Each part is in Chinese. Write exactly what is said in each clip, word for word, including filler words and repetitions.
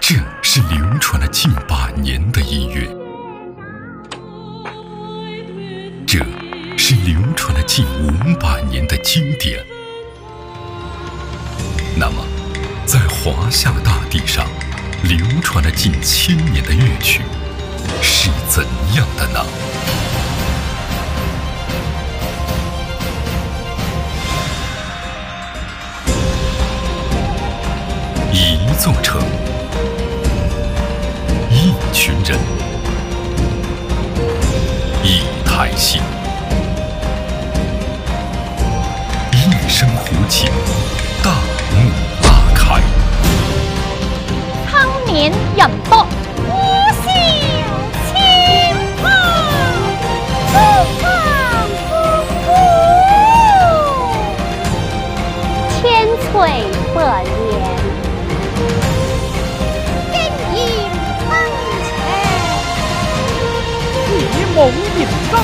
这是流传了近百年的音乐，这是流传了近五百年的经典。那么，在华夏大地上流传了近千年的乐曲是怎样的呢？一座城，一群人，一台戏，一声胡琴，大幕拉开。 苍年人多，呼啸千帆，歌唱风骨，千翠百年。 梦引生。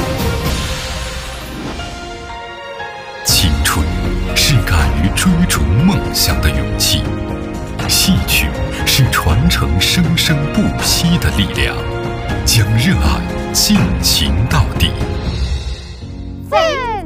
青春是敢于追逐梦想的勇气，戏曲是传承生生不息的力量，将热爱进行到底。 赞